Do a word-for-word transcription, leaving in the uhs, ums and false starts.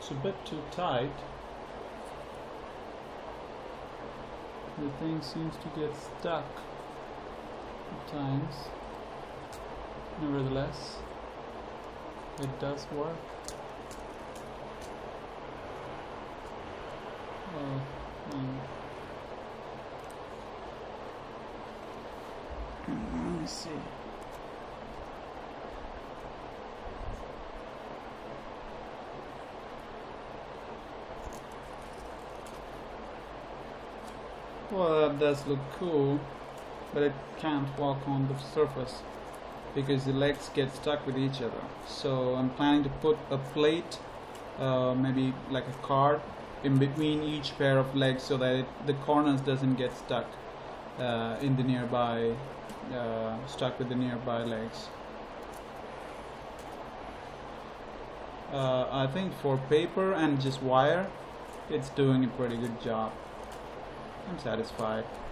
it's a bit too tight. The thing seems to get stuck at times. Nevertheless, it does work. Oh, um, let me see. Well, that does look cool, but it can't walk on the surface because the legs get stuck with each other. So I'm planning to put a plate, uh, maybe like a card, in between each pair of legs so that it, the corners doesn't get stuck uh, in the nearby, uh, stuck with the nearby legs. Uh, I think for paper and just wire, it's doing a pretty good job. I'm satisfied.